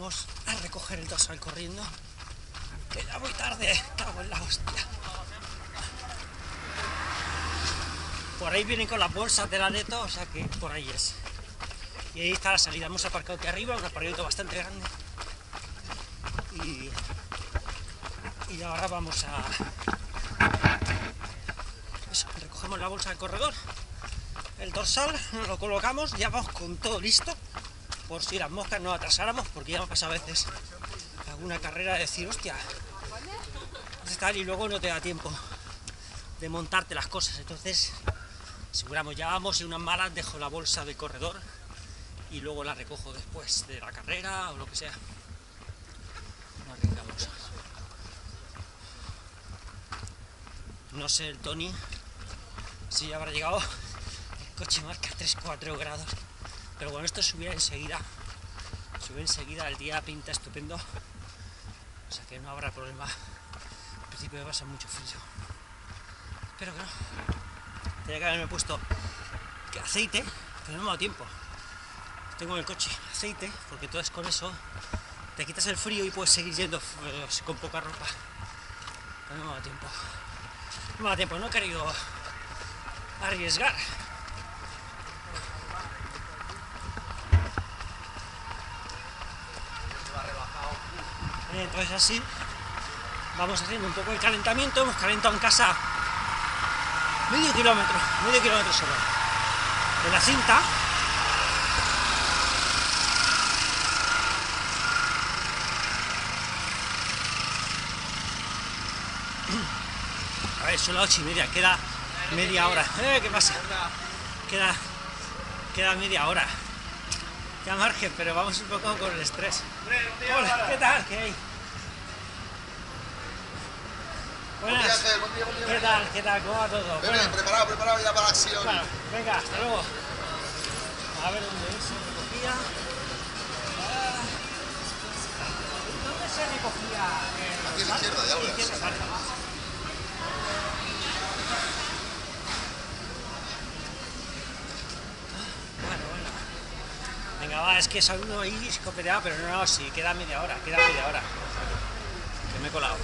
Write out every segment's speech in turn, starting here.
vamos a recoger el dorsal corriendo, que ya voy tarde, cago en la hostia. Por ahí vienen con las bolsas de la Neto, o sea que por ahí es. Y ahí está la salida, hemos aparcado aquí arriba, un aparcamiento bastante grande. Y ahora vamos a... Eso, recogemos la bolsa del corredor, el dorsal, nos lo colocamos, ya vamos con todo listo, por si las moscas no atrasáramos, porque ya me ha pasado a veces alguna carrera de decir, hostia, tal, y luego no te da tiempo de montarte las cosas. Entonces aseguramos, ya vamos, y unas malas dejo la bolsa del corredor y luego la recojo después de la carrera o lo que sea. No sé el Tony si ya habrá llegado, el coche marca 3-4 grados, pero bueno, esto subirá enseguida, el día pinta estupendo, o sea que no habrá problema. Al principio me pasa mucho frío, espero que no. Tenía que haberme puesto aceite, pero no me ha dado tiempo. Tengo en el coche aceite, porque entonces con eso te quitas el frío y puedes seguir yendo con poca ropa, pero no me ha dado tiempo. No me da tiempo, no he querido arriesgar. Entonces así vamos haciendo un poco el calentamiento. Hemos calentado en casa medio kilómetro solo de la cinta. A ver, son las 8:30, queda media hora. ¿Qué pasa? Queda media hora. Queda margen, pero vamos un poco con el estrés. Hola, ¿qué tal? ¿Qué hay? Buenas. ¿Qué tal? ¿Cómo va todo? Bueno, preparado ya para la acción. Bueno, venga, hasta luego. A ver dónde se recogía. ¿Dónde se recogía? Aquí a la izquierda, ya lo ves. Venga, va, es que es uno ahí escopeteado, pero no, sí, queda media hora. Que me he colado.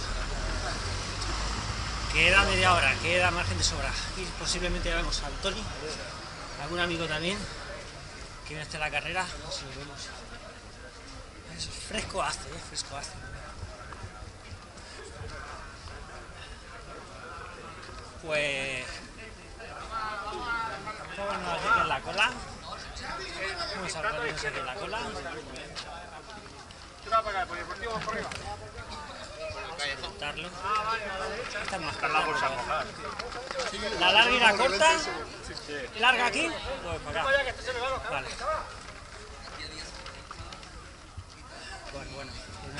Queda media hora, queda margen de sobra. Y posiblemente ya vemos al Tony, algún amigo también, que viene hasta la carrera, si lo vemos. Eso, fresco hace. Pues... Vámonos aquí en la cola. Vamos a ponernos aquí en la cola. Cortarlo. Esta es más corta. La larga y la corta. Larga aquí. Pues para acá. Vale. Bueno.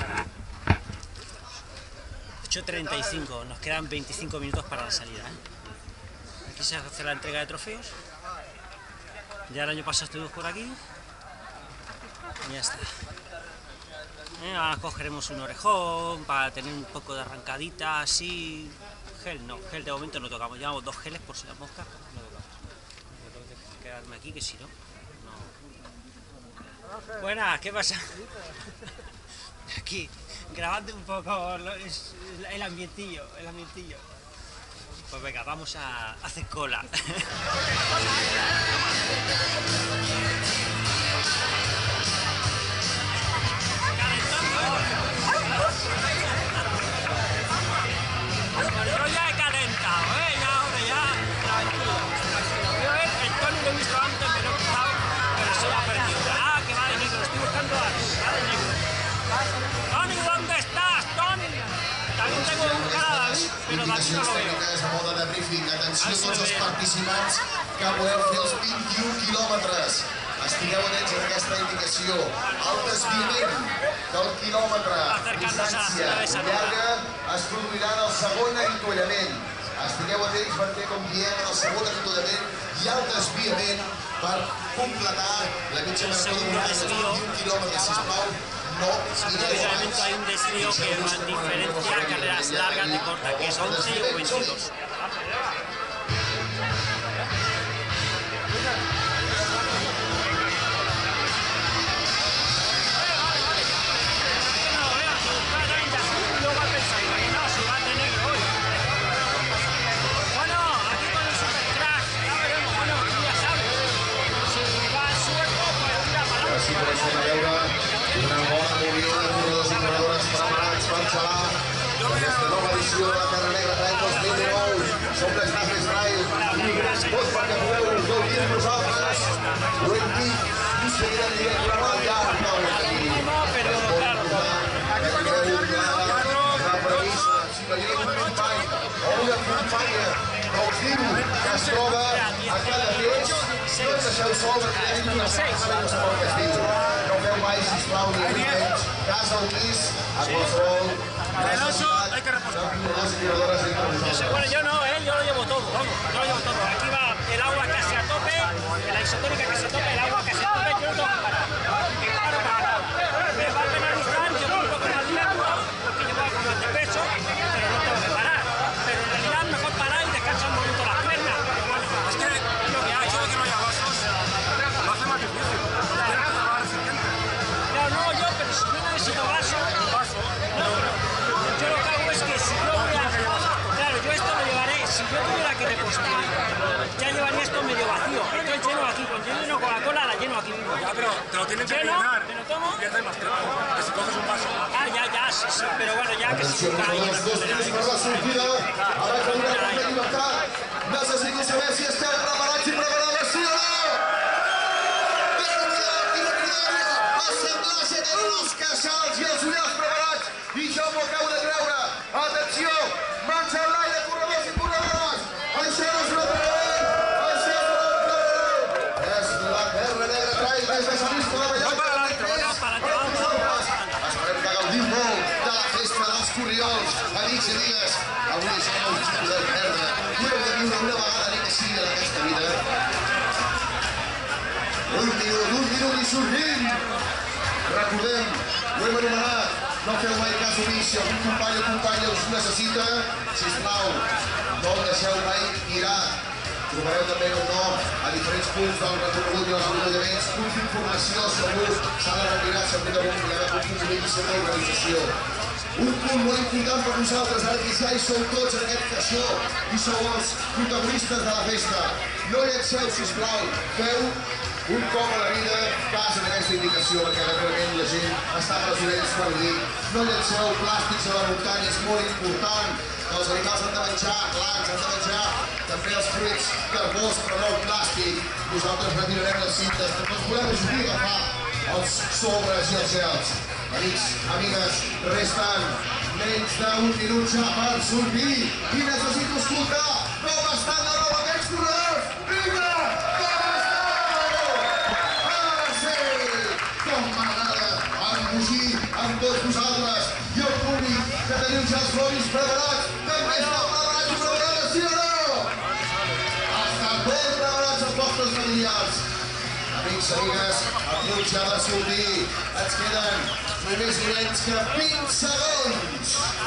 8:35. Nos quedan 25 minutos para la salida. Aquí se hace la entrega de trofeos. Ya el año pasado estuvimos por aquí. Y ya está. Ahora cogeremos un orejón para tener un poco de arrancadita, así. Gel de momento no tocamos. Llevamos 2 geles por si las moscas. No tocamos. Tengo que quedarme aquí, que si no, no. Buenas, ¿qué pasa? Aquí, grabando un poco el ambientillo. Pues venga, vamos a hacer cola. Yo ya he calentado, ahora ya, tranquilo. Yo el Tony lo he visto antes, me lo he cruzado, pero se me ha perdido. Que va de negro, lo estoy buscando va de negro. Tony, ¿dónde estás, Tony? También tengo que buscar a David, pero David no lo veo. Atenció a tots els participants que voleu fer els 21 quilòmetres. Estigueu atents a aquesta indicació. El desviament del quilòmetre, distància llarga, es produirà en el segon avituallament. Estigueu atents perquè, com diem, en el segon avituallament hi ha el desviament per completar la mitja marató de 21 quilòmetres. Sisplau, no mireu abans. Hay un desvío que diferencia carreras largas de corta, que es 11 o 22. edició de la Terra Negra Trail 2019. Som l'Estables Trail i tot perquè podeu gaudir amb nosaltres. Ho hem dit i seguirem dient durant el llarg del camí. Però, claro, Que tingueu una premissa, si veieu un company o una companya que us diu que es troba a cada peix, no ens deixeu sol perquè hi ha una setmana que no sabeu què es diu. No feu mai, sisplau, ni menys cas omís a qualsevol necessitat de corredors i corredores entre vosaltres. bueno, yo no, yo lo llevo todo, vamos, yo lo llevo todo. Aquí va el agua casi a tope, la isotónica casi a tope, el agua casi a tope, yo no tengo que parar. Que paro para nada. Me va a penalizar, yo voy un poco más lento, porque llevo algo más de peso, pero no tengo que parar. Pero en realidad mejor parar y descansar un poquito las piernas. Pero bueno, es que es lo que hay. Eso de que no haya vasos lo hace más difícil. Tienes que tomar recipiente. Claro, no, yo, pero si yo necesito vaso, no, yo lo que hago es que si yo voy a... Claro, yo esto lo llevaré, si yo tuviera que repostar, ya llevaría esto medio vacío. Esto es lleno aquí, cuando yo lleno Coca-Cola la lleno aquí mismo. Ya, pero te lo tienen que Lleno, rellenar. me lo tomo. Y pierdes más tiempo. Que si coges un vaso. Ah, ya, sí, pero bueno, ya que si Atenció, está ahí... els dos dies per la sortida, abans de donar la llibertat, necessito saber si esteu preparats i preparades, sí o no? El semblatge de els queixals i els ullals preparats, i jo m'ho acabo de treure. Atenció, mans en l'aire, corredors i corredores. Això no és un entrenament, això és un entrenament. És la Terra Negra Trail des de Sant Isco de Valladolid. Esperem que gaudim molt de la festa dels corriols. Amics i amigues, avui és el nou xico del perdre. I heu de viure una vegada ni que sigui en aquesta vida. Un minut i sortim. Recordem, ho hem anomenat, no feu mai cas omís, si algun company o companya us necessita, sisplau, no el deixeu mai tirat. Trobareu també, com no, a diferents punts del recorregut i els allotjaments, punts d'informació segur, s'ha de retirar sempre que vulgui haver un compromís i una organització. Un punt molt important per nosaltres, ara que ja hi sou tots en aquest caixó i sou els protagonistes de la festa. No llanceu, sisplau, feu un cop a la vida cas en aquesta indicació, perquè realment la gent està per les orelles quan ho dic. No llanceu plàstics a la muntanya, és molt important. Els animals han de menjar, blancs, han de menjar també els fruits carbós, però no el plàstic. Nosaltres retirarem les cintes, també ens volem ajudar a agafar els sobres i els gels. Amics, amigues, resten menys d'un minut ja per sortir i necessito escoltar com estan de nou aquests corredors. Vinga! Com m'agrada embogir amb tots vosaltres i el públic que teniu ja els lobbys preparats. També esteu preparats i preparades, sí o no? Estan ben preparats els vostres familiars. Amics, amigues, el temps ja ha de sortir. Ens queden només menys que 20 segons.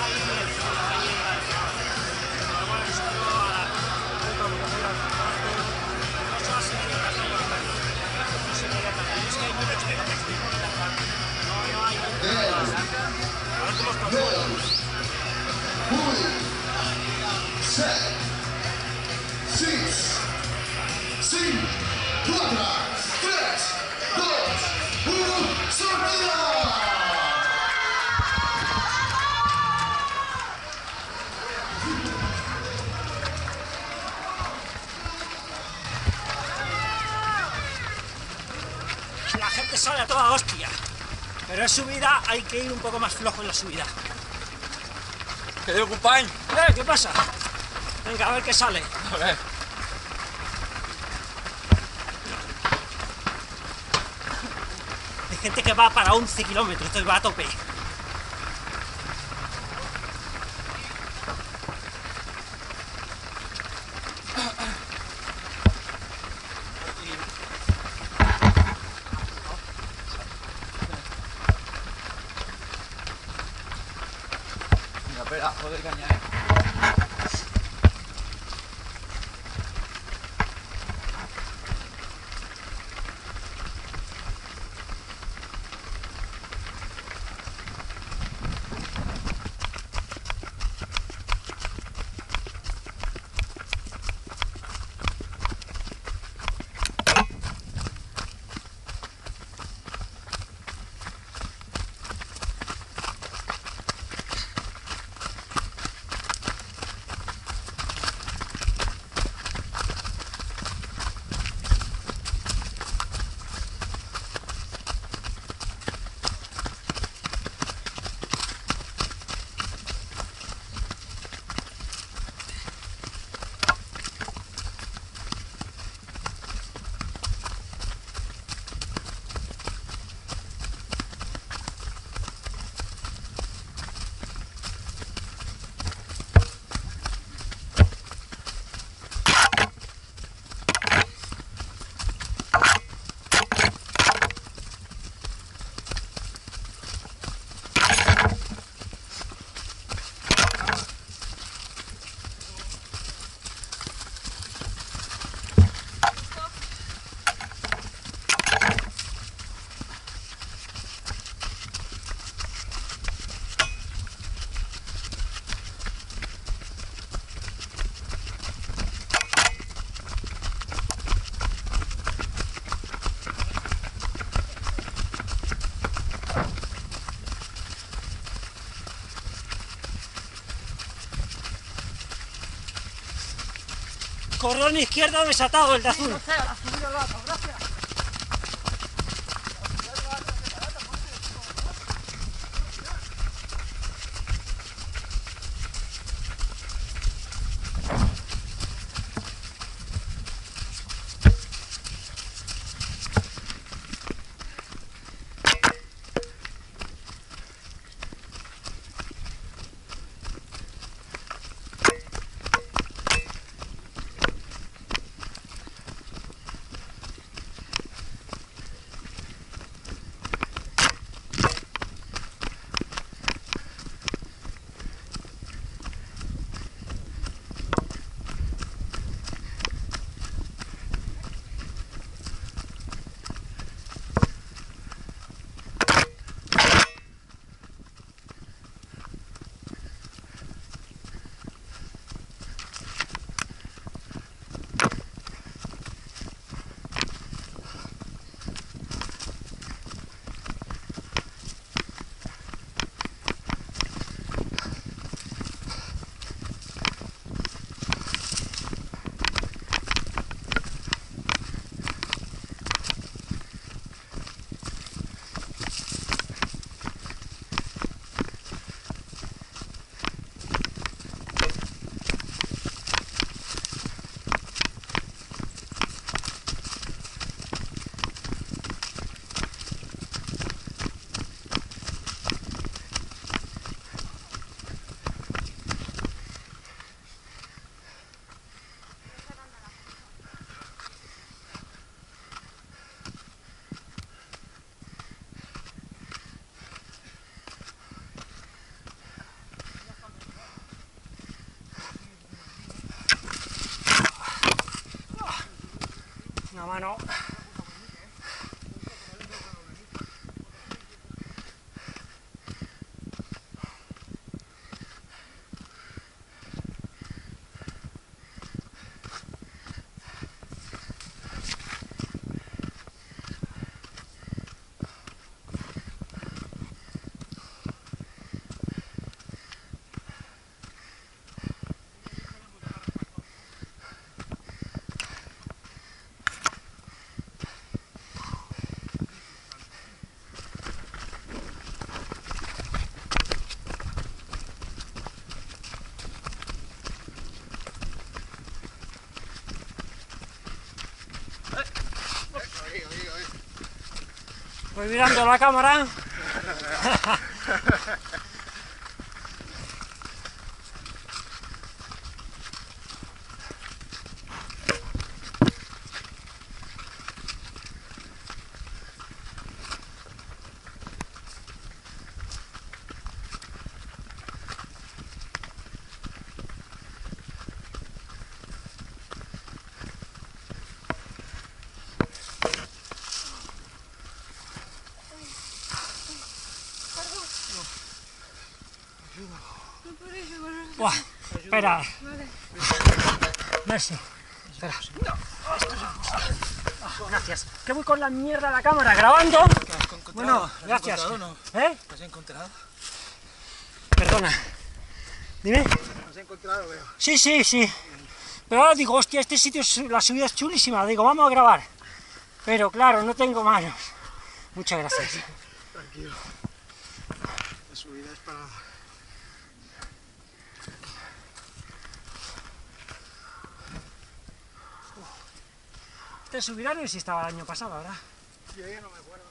La gente sale a toda hostia, pero en subida hay que ir un poco más flojo en la subida. ¿Qué digo, compañ? ¿Qué pasa? Venga, a ver qué sale. A ver. Hay gente que va para 11 kilómetros, entonces va a tope. Venga, pedazo de caña, Cordón izquierdo desatado, el de azul. Una mano. Voy mirando la cámara. Buah, espera. Merci. Espera. Gracias. ¿Qué voy con la mierda de la cámara? ¿Grabando? Bueno, gracias. ¿Eh? ¿Te has encontrado? Perdona. Dime. ¿Te has encontrado, veo? Sí, sí, sí. Pero ahora digo, hostia, este sitio, la subida es chulísima. Digo, vamos a grabar. Pero claro, no tengo manos. Muchas gracias. Tranquilo. La subida es para... Este subirán y si estaba el año pasado, ¿verdad? Yo ya no me acuerdo.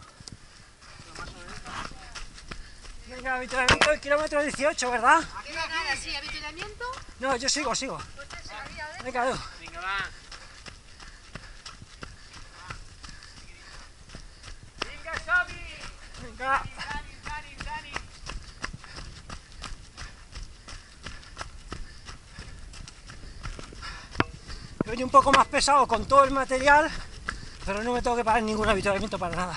Venga, avituallamiento, kilómetro 18, ¿verdad? No, nada, sí, avituallamiento. No, yo sigo. Venga, tú. Venga, va. Venga, Xavi. Venga. Voy un poco más pesado con todo el material, pero no me tengo que parar ningún avituallamiento para nada.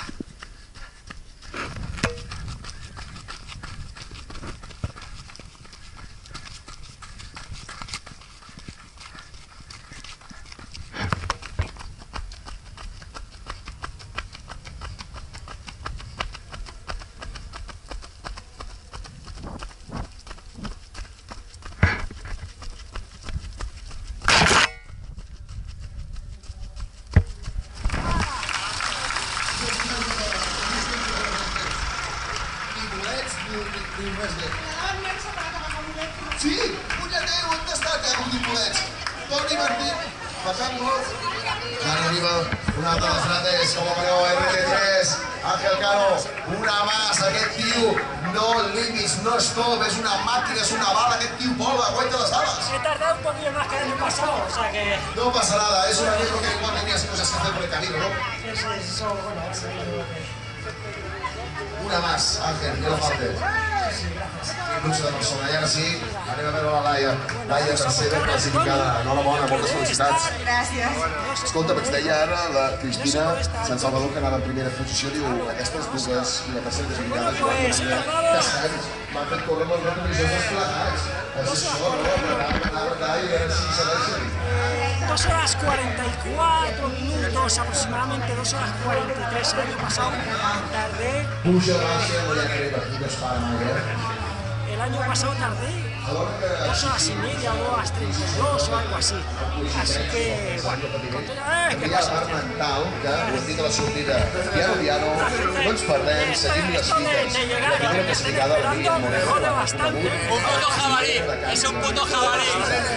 tipolets. Toni Martín, passant gol. Cano Viva, una altra de les rates, com a maneu RT3. Ángel Cano, una más, aquest tio, no límits, no stop, és una màquina, és una bala, aquest tio vola, aguanta les ales. He tardado un poquillo más que el año pasado, o sea que... No pasa nada, es un amigo que igual tenías cosas que hacer por el camino, ¿no? Eso, bueno, eso es lo que... Una más, Ángel, que no falte. Luxe de persona. I ara sí, anem a veure la Laia. Laia, tercera classificada. Enhorabona, moltes felicitats. Gràcies. Escolta, ens deia ara la Cristina Sant Salvador, que anava en primera posició, diu, aquestes dues i la tercera classificada jugant descens. M'han fet córrer amb els retrovisors desplegats. És això, no? Apretar i a veure si segueixen. 2 horas 44 minutos, aproximadamente 2 horas 43 el año pasado, tardé, Puja, baixa, no hi ha crema, aquí no es para mai, el año pasado tardé 2 horas y media, 2 horas 32 o algo así, así que, bueno, ¿qué Hi ha pasa? part mental, que ho hem dit a la sortida, piano, no ens perdem, seguim les fites. La primera classificada, la Miriam Moreno, Un puto jabalí, es un puto jabalí.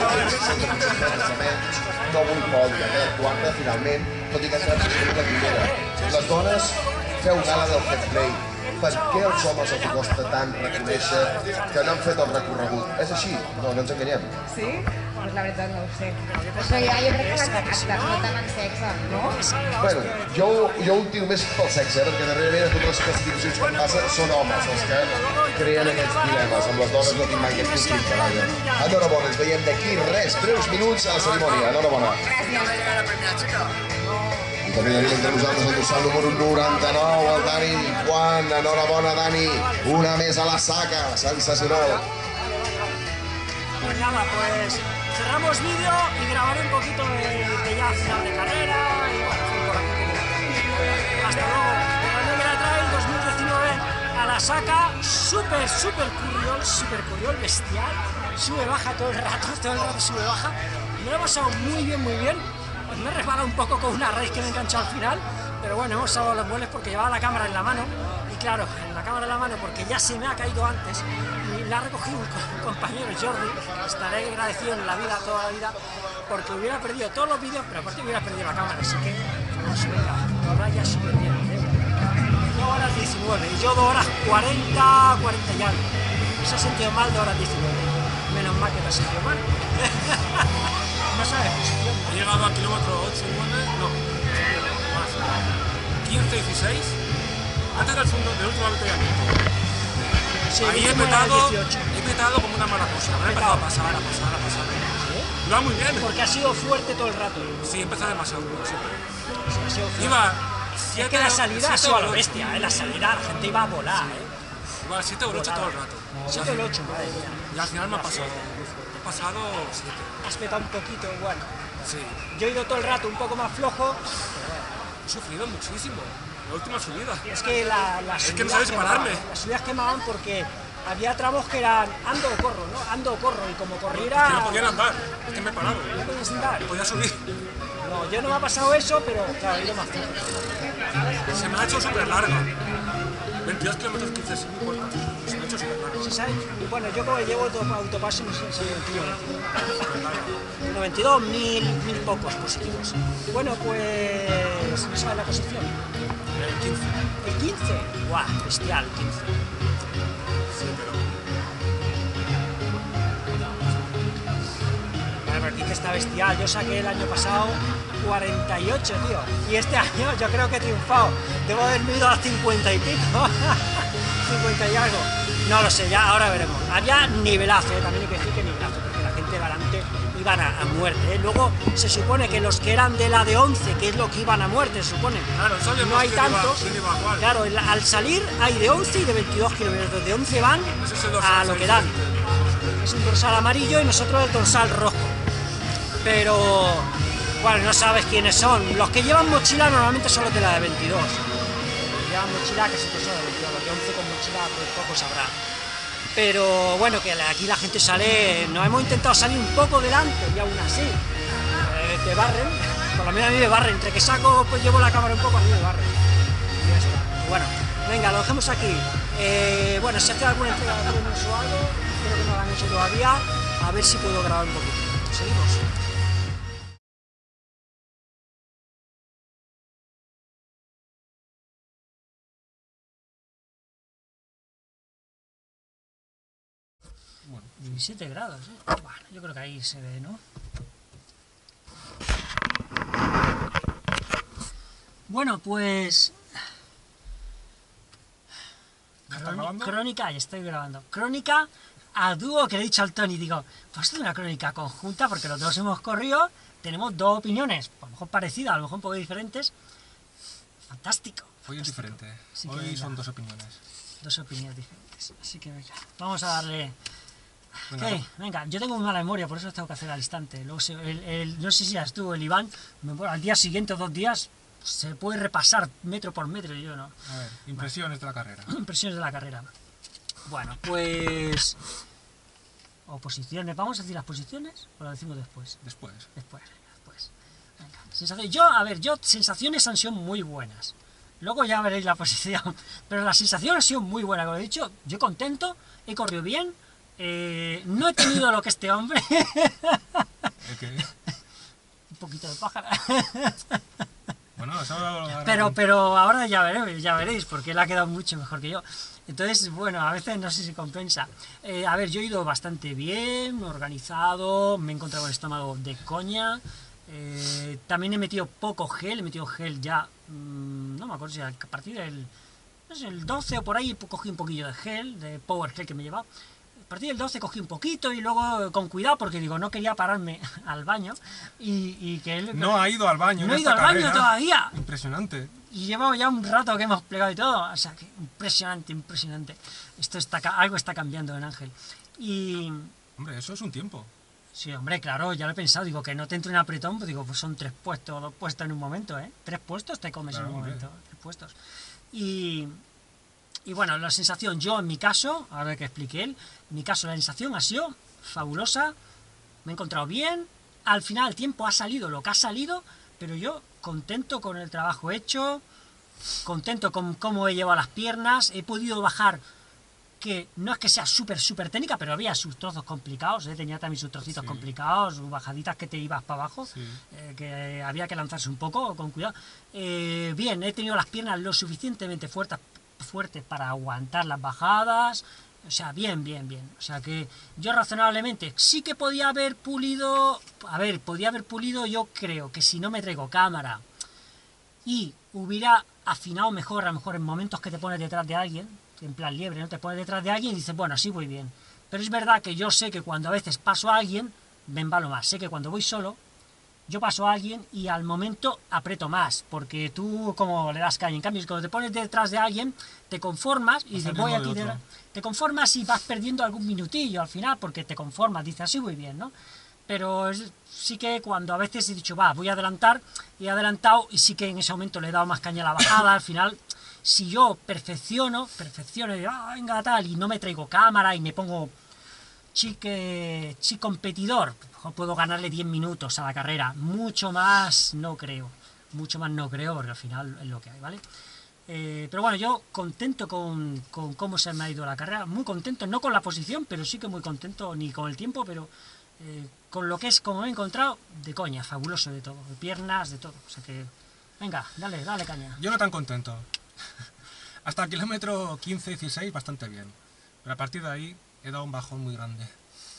no vull podi, quarta finalment, tot i que ha estat la primera. Les dones feu gala del fair play. Per què als homes els costa tant reconèixer que no han fet el recorregut? És així? No ens enganyem. Sí? Pues la veritat no ho sé. Però ja jo crec que les actes, no tant en sexe, no? Bueno, jo ho tiro més pel sexe, perquè darrerament a totes les classificacions que em passen són homes els que creen aquests dilemes. Amb les dones no tinc mai aquest conflicte, vaja. Enhorabona, ens veiem d'aquí res, breus minuts a la cerimònia. Enhorabona. I també tenim entre nosaltres el dorsal número 99, el Dani Juan. Enhorabona, Dani. Una més a la saca, sensacional. Pues nada, pues cerramos vídeo y grabaré un poquito de ya final de carrera y bueno, por aquí. Hasta luego. La Negra Trail 2019 a la saca, súper curriol, bestial. Sube, baja todo el rato sube, baja. Me lo he pasado muy bien. Me he resbalado un poco con una raíz que me he enganchado al final, pero bueno, hemos salvado los muebles porque llevaba la cámara en la mano y claro, en la cámara en la mano porque ya se me ha caído antes y la ha recogido un compañero, Jordi. Estaré agradecido en la vida, toda la vida, porque hubiera perdido todos los vídeos, pero aparte hubiera perdido la cámara, así que vamos, venga, ahora ya súper bien. 2 horas 19 y yo 2 horas 40 y algo. Se ha sentido mal 2 horas 19. Menos mal que te has sentido mal. No sabes posición. He llegado a kilómetro 8, 9, no, más, 15, 16, antes del último avituallamiento. Sí, Ahí he petado como una maracuja, me he empezado a pasar. Iba muy bien. Porque ha sido fuerte todo el rato. Sí, he empezado demasiado duro, siempre. Sí, ha sido fuerte. Iba Es que la salida ha sido a lo bestia, la salida la gente iba a volar, Iba 7 o 8 todo el rato. 7 o 8, madre mía. Y al final me ha pasado. He pasado 7. Has petado un poquito, bueno. Sí. Yo he ido todo el rato un poco más flojo. He sufrido muchísimo. La última subida. Es que las Es que no sabes pararme. Las subidas quemaban porque había tramos que eran ando o corro, ¿no? Ando o corro, y como corriera... Es que no podían andar, es que me he parado. No podías andar. Podía subir. No, yo no me ha pasado eso, pero claro, he ido más flojo. Se me ha hecho súper larga. 22 kilómetros 15, sí, muy corta. Se me ha hecho súper larga. ¿Sí sabes? Bueno, yo como llevo autopaso, no sé si 92, 1000 pocos positivos. Bueno, pues... ¿No sabes la posición? El 15. ¿El 15? ¡Guau! Bestial, 15. Sí, pero... Bueno, el 15 está bestial. Yo saqué el año pasado 48, tío. Y este año yo creo que he triunfado. Debo haberme ido a 50 y pico. 50 y algo. No lo sé, ya ahora veremos. Había nivelazo, también hay que decir que nivelazo, porque la gente de delante iban a muerte. Luego se supone que los que eran de la de 11, que es lo que iban a muerte, se supone. Claro, sabíamos no hay quién iba- tantos. quién iba a cuál. Claro, al salir hay de 11 y de 22 kilómetros. De 11 van Ese es el dorsal a lo que dan. Es un dorsal amarillo y nosotros el dorsal rojo. Pero, bueno, no sabes quiénes son. Los que llevan mochila normalmente son los de la de 22. Los que llevan mochila casi todos son de 22. Los de 11 con mochila pues poco sabrán. Pero bueno, que aquí la gente sale, nos hemos intentado salir un poco delante y aún así te barren, por lo menos a mí me barren, entre que saco, pues llevo la cámara un poco, a mí me barren. Y ya está. Bueno, venga, lo dejamos aquí. Bueno, si hace alguna entrega de premios o algo, creo que no lo han hecho todavía, a ver si puedo grabar un poquito. Seguimos. Bueno, 17 grados, ¿eh? Bueno, yo creo que ahí se ve, ¿no? Bueno, pues... ¿ya estás grabando? Crónica, ya estoy grabando. Crónica a dúo, que le he dicho al Tony, digo, pues es una crónica conjunta porque los dos hemos corrido, tenemos dos opiniones, a lo mejor parecidas, a lo mejor un poco diferentes. Fantástico. Hoy es diferente. Sí que Hoy venga. son dos opiniones. Dos opiniones diferentes. Así que venga, vamos a darle... Venga, ¿Qué? Venga, yo tengo muy mala memoria, por eso tengo que hacer al instante. Luego no sé si ya estuvo el Iván, al día siguiente o 2 días se puede repasar metro por metro y yo no. a ver, impresiones de la carrera. Impresiones de la carrera. Bueno, pues... O posiciones, ¿vamos a decir las posiciones o lo decimos después? Después. Después. Venga. Sensaciones, sensaciones han sido muy buenas. Luego ya veréis la posición. Pero la sensación ha sido muy buena, como he dicho. Yo contento, he corrido bien. No he tenido lo que este hombre. ¿El qué? Un poquito de pájara. Bueno, eso... Pero ahora ya veréis, porque él ha quedado mucho mejor que yo. Entonces, bueno, a veces no sé si compensa. A ver, yo he ido bastante bien, organizado, me he encontrado el estómago de coña. También he metido poco gel, he metido gel ya, no me acuerdo si a partir del, no sé, el 12 o por ahí cogí un poquillo de gel, de Power Gel que me llevaba. A partir del 12 cogí un poquito y luego con cuidado porque digo, no quería pararme al baño y que él... No ha ido al baño. No en he ido esta al baño carrera. todavía. Impresionante. Y llevamos ya un rato que hemos plegado y todo, o sea, que impresionante. Algo está cambiando en Ángel. Y... Hombre, eso es un tiempo. Sí, hombre, claro, ya lo he pensado, digo, que no te entre un apretón, pues digo, pues son 3 puestos, 2 puestos en un momento, ¿eh? 3 puestos te comes Claro, en un hombre. momento, 3 puestos. Y bueno, la sensación, yo en mi caso, ahora que expliqué él, en mi caso la sensación ha sido fabulosa, me he encontrado bien, al final el tiempo ha salido lo que ha salido, pero yo contento con el trabajo hecho, contento con cómo he llevado las piernas, he podido bajar, que no es que sea súper técnica, pero había sus trozos complicados, tenía también sus trocitos Sí. complicados, bajaditas que te ibas para abajo, Sí. que había que lanzarse un poco, con cuidado. Bien, he tenido las piernas lo suficientemente fuertes para aguantar las bajadas, o sea, bien. O sea que yo razonablemente sí que podía haber pulido, yo creo que si no me traigo cámara y hubiera afinado mejor, a lo mejor en momentos que te pones detrás de alguien, en plan liebre, no te pones detrás de alguien y dices, bueno, así voy bien. Pero es verdad que yo sé que cuando a veces paso a alguien, me embalo más. Sé que cuando voy solo, yo paso a alguien y al momento aprieto más, porque tú como le das caña. En cambio, cuando te pones detrás de alguien, te conformas y dices, al voy ritmo aquí de detrás. otro. Te conformas y vas perdiendo algún minutillo al final, porque te conformas, dices, así voy bien, ¿no? Pero sí que cuando a veces he dicho, va, voy a adelantar, y he adelantado, y sí que en ese momento le he dado más caña a la bajada, al final, si yo perfecciono, y digo, venga, tal, y no me traigo cámara, y me pongo chic competidor, puedo ganarle 10 minutos a la carrera, mucho más no creo, porque al final es lo que hay, ¿vale? Pero bueno, yo contento con cómo se me ha ido la carrera, muy contento, no con la posición, pero sí que muy contento, ni con el tiempo, pero con lo que es, como me he encontrado, de coña, fabuloso de todo, de piernas, de todo, o sea que, venga, dale caña. Yo no tan contento. Hasta el kilómetro 15-16 bastante bien. Pero a partir de ahí he dado un bajón muy grande.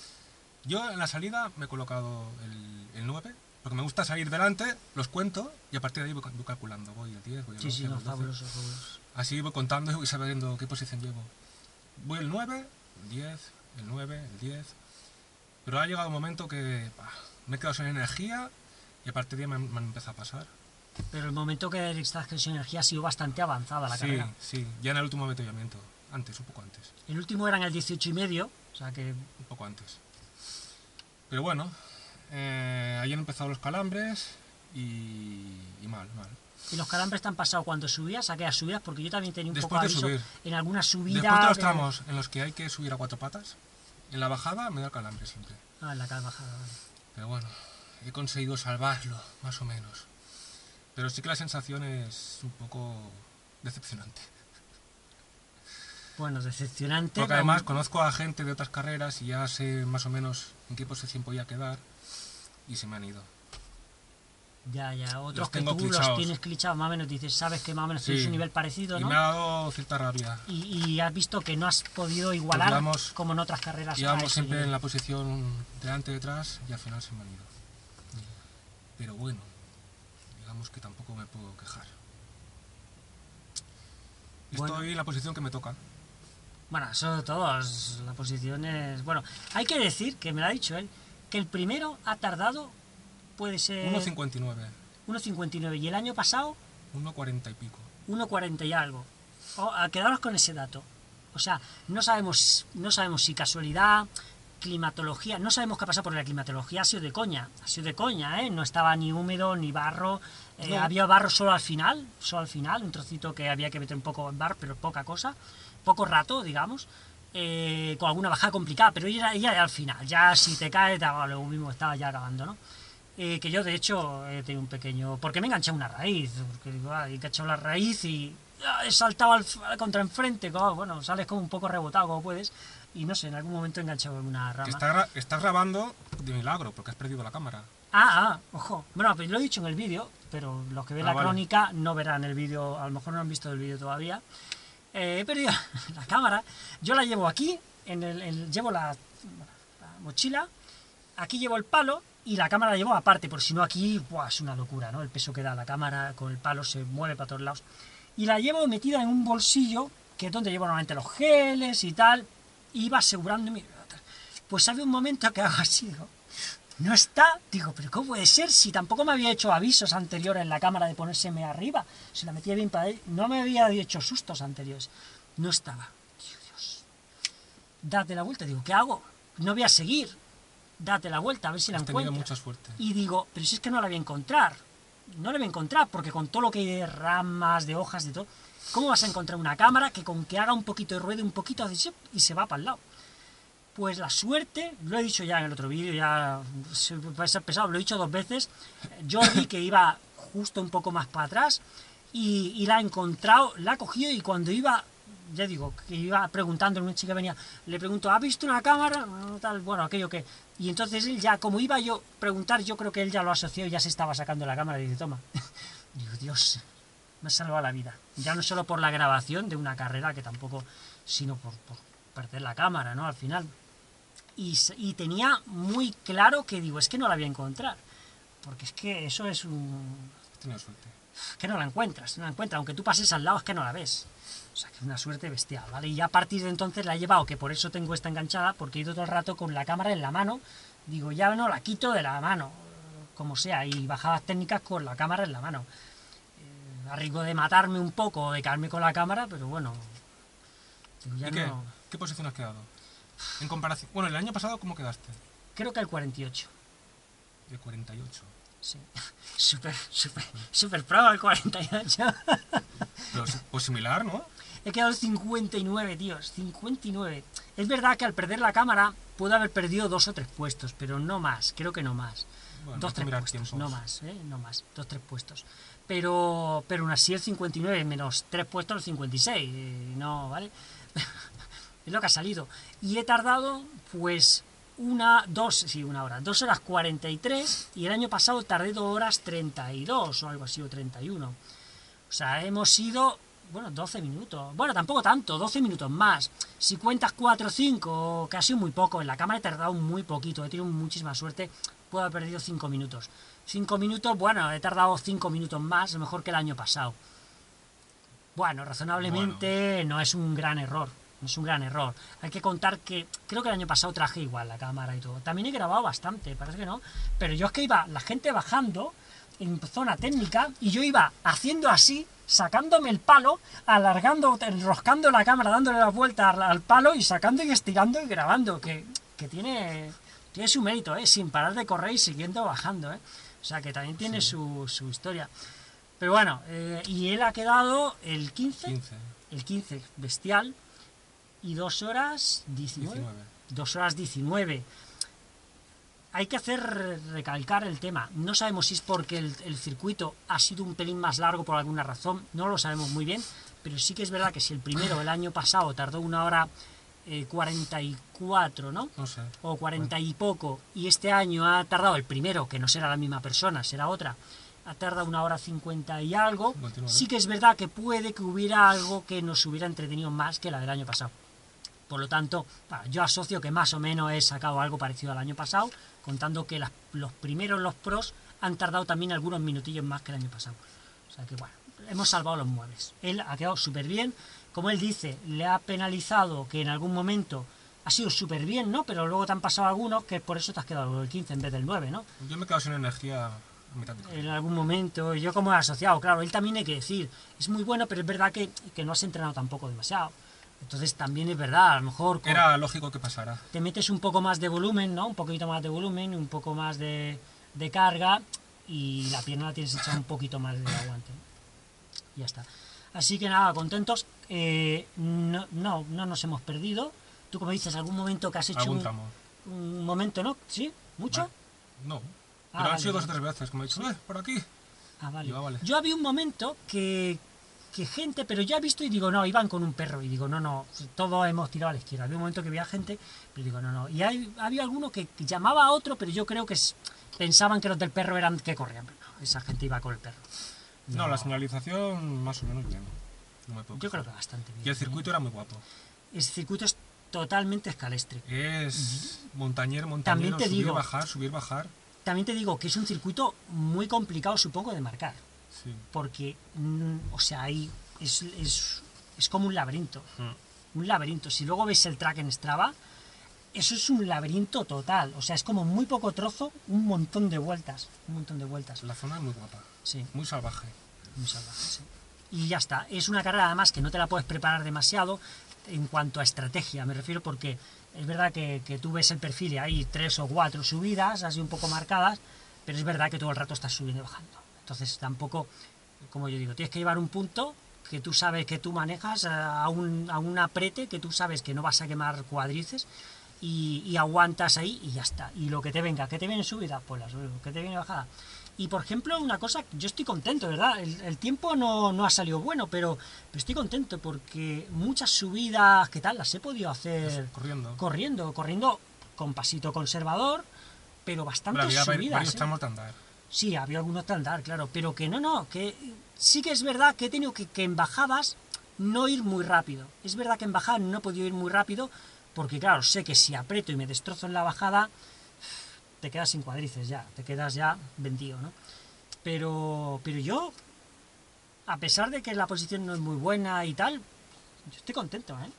Yo en la salida me he colocado el 9, porque me gusta salir delante, los cuento y a partir de ahí voy calculando. Voy el 10, voy el 11, Sí, voy no, el 12. fabuloso. Así voy contando y voy sabiendo qué posición llevo. Voy el 9, el 10, el 9, el 10. Pero ha llegado un momento que me he quedado sin energía y a partir de ahí me han empezado a pasar. Pero el momento que estás con su energía ha sido bastante avanzada la carrera. Sí, ya en el último avituallamiento. Antes, un poco antes. El último era en el 18,5, o sea que... Un poco antes. Pero bueno, ahí han empezado los calambres y mal. ¿Y los calambres te han pasado cuando subías? ¿A qué subidas? Porque yo también tenía un Después poco de aviso subir. en alguna subida... Después de los tramos en los que hay que subir a 4 patas, en la bajada me da calambre siempre. Ah, en la bajada, vale. Pero bueno, he conseguido salvarlo, más o menos. Pero sí que la sensación es un poco decepcionante. Bueno, decepcionante. Porque además conozco a gente de otras carreras y ya sé más o menos en qué posición podía quedar y se me han ido. Ya, otros Los que tengo tú los clichados. tienes clichados, más o menos dices, sabes que más o menos tienes Sí. un nivel parecido, Y ¿no? me ha dado cierta rabia. Y has visto que no has podido igualar íbamos- como en otras carreras. a Íbamos ese siempre nivel. en la posición delante detrás y al final se me han ido. Pero bueno, digamos que tampoco me puedo quejar. Bueno. Estoy en la posición que me toca. Bueno, eso todos, la posición es... Bueno, hay que decir, que me lo ha dicho él, que el primero ha tardado, puede ser... 1.59, 1.59 y el año pasado 1.40 y pico. 1.40 y algo. Quedaros con ese dato. O sea, no sabemos si casualidad, climatología, no sabemos qué ha pasado porque la climatología ha sido de coña, ¿eh? No estaba ni húmedo ni barro, No. había barro solo al final, un trocito que había que meter un poco en barro, pero poca cosa, poco rato, digamos, con alguna bajada complicada, pero ya al final, ya si te cae, lo mismo estaba ya acabando, ¿no? Que yo de hecho he tenido un pequeño... porque me he enganchado una raíz, porque digo, he enganchado la raíz y he saltado contra enfrente, bueno, sales como un poco rebotado como puedes, y no sé, en algún momento he enganchado una Que rama. estás grabando de milagro porque has perdido la cámara. Ojo, bueno, pues lo he dicho en el vídeo, pero los que ven la Vale. crónica no verán el vídeo, a lo mejor no han visto el vídeo todavía. He perdido la cámara, yo la llevo aquí, llevo la mochila, aquí llevo el palo y la cámara la llevo aparte, por si no aquí, ¡buah!, es una locura, ¿no? El peso que da la cámara con el palo se mueve para todos lados. Y la llevo metida en un bolsillo, que es donde llevo normalmente los geles y tal, y iba asegurándome. Pues había un momento que hago así, digo, no está, digo, pero ¿cómo puede ser? Si tampoco me había hecho avisos anteriores en la cámara de ponérseme arriba, se la metía bien para ahí, no me había hecho sustos anteriores, no estaba. Dios, date la vuelta, digo, ¿qué hago? No voy a seguir, date la vuelta, a ver si la Has tenido encuentro. mucha suerte. Y digo, pero si es que no la voy a encontrar, porque con todo lo que hay de ramas, de hojas, de todo, ¿cómo vas a encontrar una cámara que con que haga un poquito de ruido, un poquito hace zip y se va para el lado? Pues la suerte, lo he dicho ya en el otro vídeo, ya va a ser pesado, lo he dicho 2 veces, Jordi, que iba justo un poco más para atrás, y la ha encontrado, la ha cogido, y cuando iba, ya digo, que iba preguntando, una chica venía, le pregunto, ¿has visto una cámara? Tal, bueno, aquello que... Y entonces él ya, como iba yo a preguntar, yo creo que él ya lo asoció y ya se estaba sacando la cámara y dice, toma. Digo, Dios, me ha salvado la vida. Ya no solo por la grabación de una carrera, que tampoco, sino por perder la cámara, ¿no? Al final. Y tenía muy claro que digo, es que no la voy a encontrar. Porque es que eso es un... Has tenido suerte. que no la encuentras, aunque tú pases al lado es que no la ves. O sea, que es una suerte bestial, ¿vale? Y ya a partir de entonces la he llevado, que por eso tengo esta enganchada, porque he ido todo el rato con la cámara en la mano. Digo, ya no la quito de la mano, como sea, y bajadas técnicas con la cámara en la mano. A riesgo de matarme un poco o de caerme con la cámara, pero bueno. Digo, ya ¿Y qué? no... ¿Qué posición has quedado? En comparación... Bueno, el año pasado, ¿cómo quedaste? Creo que el 48. De 48. Sí. Super pro el 48. Pero, pues similar, ¿no? He quedado el 59, tíos, 59. Es verdad que al perder la cámara puedo haber perdido 2 o 3 puestos, pero no más, creo que no más. Bueno, 2 hay que 3 mirar puestos, tiempos. no más, no más, 2 3 puestos. Pero aún así el 59 menos 3 puestos el 56, no, ¿vale? Es lo que ha salido. Y he tardado, pues, 1 hora, 2 horas 43, y el año pasado tardé 2 horas 32 o algo así, o 31. O sea, hemos ido, bueno, 12 minutos. Bueno, tampoco tanto, 12 minutos más. Si cuentas 4 o 5, que ha sido muy poco. En la cámara he tardado muy poquito, he tenido muchísima suerte. Puedo haber perdido 5 minutos. 5 minutos, bueno, he tardado 5 minutos más, mejor que el año pasado. Bueno, razonablemente no es un gran error. No es un gran error. Hay que contar que creo que el año pasado traje igual la cámara y todo. También he grabado bastante, parece que no. Pero yo es que iba la gente bajando en zona técnica y yo iba haciendo así, sacándome el palo, alargando, enroscando la cámara, dándole la vuelta al palo y sacando y estirando y grabando. Que tiene su mérito, sin parar de correr y siguiendo bajando. O sea que también tiene su historia. Pero bueno, y él ha quedado el 15. El 15, bestial. Y 2 horas 19. 2 horas 19. Hay que recalcar el tema. No sabemos si es porque el circuito ha sido un pelín más largo por alguna razón. No lo sabemos muy bien. pero sí que es verdad que si el primero el año pasado tardó 1 hora 44, ¿no? No sé. O 40 y poco, y este año ha tardado el primero, que no será la misma persona, será otra, ha tardado 1 hora 50 y algo, 59. sí que es verdad que puede que hubiera algo que nos hubiera entretenido más que la del año pasado. Por lo tanto, yo asocio que más o menos he sacado algo parecido al año pasado, contando que los primeros, los pros, han tardado también algunos minutillos más que el año pasado. O sea que bueno, hemos salvado los muebles. Él ha quedado súper bien. Como él dice, le ha penalizado que en algún momento ha sido súper bien, ¿no? Pero luego te han pasado algunos que por eso te has quedado el 15 en vez del 9, ¿no? Yo me he quedado sin energía a mitad de carrera. En algún momento, yo como asociado, claro, él también hay que decir, es muy bueno, pero es verdad que no has entrenado tampoco demasiado. Entonces también es verdad, a lo mejor Era lógico que pasara. te metes un poco más de volumen, ¿no? Un poquito más de volumen, un poco más de carga y la pierna la tienes hecha un poquito más de aguante. Y ya está. Así que nada, contentos. No nos hemos perdido. Tú, como dices, algún momento que has hecho Algún tramo. un momento, ¿no? ¿Sí? ¿Mucho? Vale. No. Ah, Pero han vale, sido 2 o vale. 3 veces, como he dicho, por aquí. Ah, vale. Digo, vale. Yo había un momento que gente, pero ya he visto y digo, no, iban con un perro. Y digo, no, todos hemos tirado a la izquierda. Había un momento que había gente, pero digo, no. Y había alguno que llamaba a otro, pero yo creo que pensaban que los del perro eran que corrían. Pero no, esa gente iba con el perro. No, la señalización más o menos bien. No me puedo Yo creo quejar. que bastante bien. Y el circuito era muy guapo. El circuito es totalmente escalestre. Es montañero, También te subir, digo- bajar, subir, bajar. También te digo que es un circuito muy complicado, supongo, de marcar. Sí. Porque, o sea, ahí es como un laberinto. Mm. Un laberinto. Si luego ves el track en Strava, eso es un laberinto total. O sea, es como muy poco trozo, un montón de vueltas. Un montón de vueltas. La zona es muy guapa. Sí, Muy salvaje. muy salvaje, sí. Y ya está. Es una carrera, además, que no te la puedes preparar demasiado en cuanto a estrategia. Me refiero porque es verdad que tú ves el perfil y hay 3 o 4 subidas, así un poco marcadas, pero es verdad que todo el rato estás subiendo y bajando. Entonces, tampoco, como yo digo, tienes que llevar un punto que tú sabes que tú manejas a un aprete, que tú sabes que no vas a quemar cuádriceps y aguantas ahí y ya está. Y lo que te venga, que te viene subida, pues la subes, que te viene bajada. Y por ejemplo, una cosa, yo estoy contento, ¿verdad? El tiempo no ha salido bueno, pero estoy contento porque muchas subidas, ¿qué tal? Las he podido hacer Corriendo. corriendo con pasito conservador, pero bastantes Había subidas. varios tramos de andar. Sí, había algunos de andar, claro, pero que que sí que es verdad que he tenido que en bajadas no ir muy rápido. Es verdad que en bajadas no he podido ir muy rápido porque, claro, sé que si aprieto y me destrozo en la bajada, te quedas sin cuádriceps ya, te quedas ya vendido, ¿no? Pero yo, a pesar de que la posición no es muy buena y tal, yo estoy contento, ¿eh?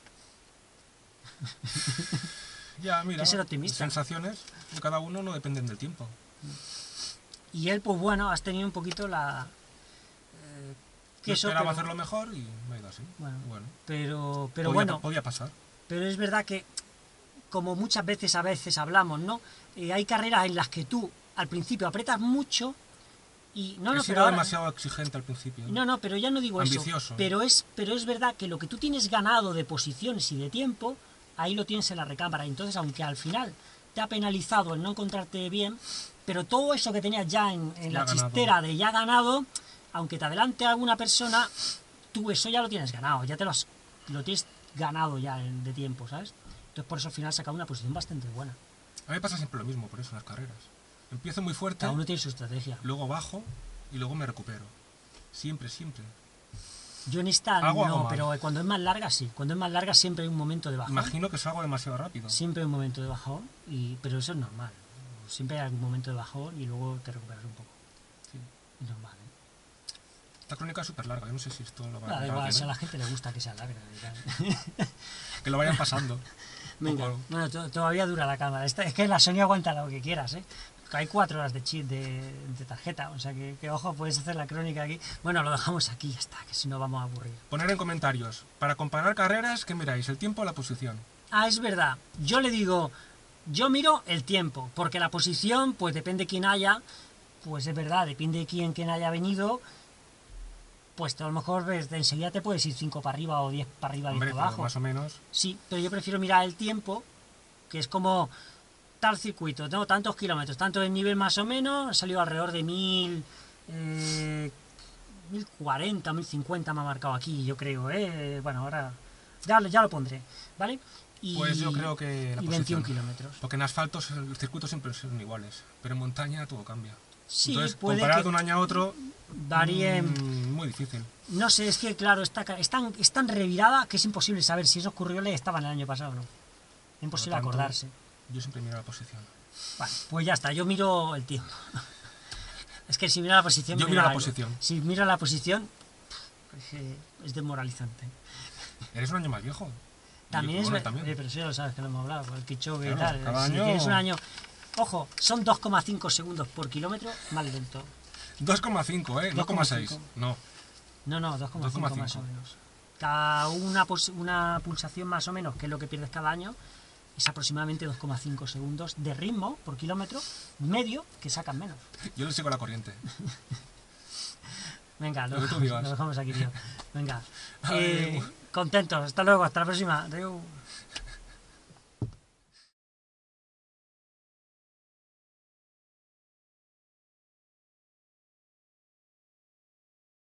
Ya, mira, Hay que ser optimista. sensaciones de cada uno no dependen del tiempo. Y él, pues bueno, has tenido un poquito la... Yo eso, esperaba pero- hacerlo mejor y me ha ido así. Bueno, Bueno, pero bueno, podía pasar. pero es verdad que, como muchas veces hablamos, ¿no? Hay carreras en las que tú al principio apretas mucho y no, He pero sido ahora- demasiado exigente al principio. no, pero ya no digo Ambicioso. eso. Pero es verdad que lo que tú tienes ganado de posiciones y de tiempo, ahí lo tienes en la recámara. Entonces, aunque al final te ha penalizado el no encontrarte bien, pero todo eso que tenías ya en Ya la ganado. chistera de ya ganado, aunque te adelante alguna persona, tú eso ya lo tienes ganado, ya lo tienes ganado ya de tiempo, ¿sabes? Entonces por eso al final saca una posición bastante buena. A mí me pasa siempre lo mismo, por eso en las carreras. Empiezo muy fuerte, Cada uno tiene su estrategia. luego bajo y luego me recupero. Siempre, siempre. Yo en esta Algo hago no, mal. pero cuando es más larga sí. Cuando es más larga siempre hay un momento de bajón. Imagino que salgo demasiado rápido. Siempre hay un momento de bajón, pero eso es normal. Siempre hay algún momento de bajón y luego te recuperas un poco. Sí. Es normal, ¿eh? Esta crónica es súper larga, yo no sé si esto lo va Da a igual, contar si a bien, la gente le gusta que sea larga. y tal. que lo vayan pasando. Venga, Poco- bueno, todavía dura la cámara. Es que la Sony aguanta lo que quieras, ¿eh? Hay 4 horas de chip de tarjeta, o sea que ojo, puedes hacer la crónica aquí. Bueno, lo dejamos aquí, ya está, que si no vamos a aburrir. Poner en comentarios, para comparar carreras, ¿qué miráis? ¿El tiempo o la posición? Ah, es verdad, yo le digo, yo miro el tiempo, porque la posición, pues depende de quién haya, pues es verdad, depende de quién haya venido, pues a lo mejor de enseguida te puedes ir 5 para arriba o 10 para arriba, 10 Hombre, para pero abajo. más o menos. Sí, pero yo prefiero mirar el tiempo, que es como tal circuito, ¿no? Tantos kilómetros, tanto el nivel más o menos, ha salido alrededor de 1000, 1040, 1050 me ha marcado aquí, yo creo, bueno, ahora ya lo pondré, ¿vale? Y, Pues yo creo que la y posición. 21 kilómetros. Porque en asfaltos los circuitos siempre son iguales, pero en montaña todo cambia. Sí, Entonces, puede comparar que de un año a otro, varíen. muy difícil. No sé, es que claro, es tan revirada que es imposible saber si esos currioles estaban el año pasado o no. Es imposible Por lo tanto, acordarse. Yo siempre miro la posición. Vale, pues ya está, yo miro el tiempo. Es que si miro la posición... Yo me miro da la algo. posición. Si miro la posición, es desmoralizante. Eres un año más viejo. También Y es... Polonia también. pero eso ya lo sabes que lo hemos hablado, el Kipchoge y Claro, tal. cada Si año- tienes un año... Ojo, son 2,5 segundos por kilómetro más lento. 2,5, ¿eh? No 2,5. 2,6. No. No, 2,5 2,5. más o menos. Cada una pulsación más o menos, que es lo que pierdes cada año, es aproximadamente 2,5 segundos de ritmo por kilómetro medio que sacan menos. Yo le sigo la corriente. Venga, Lo que tú digas. lo dejamos aquí, tío. Venga. Adeu. Contentos. Hasta luego, hasta la próxima. Adeu.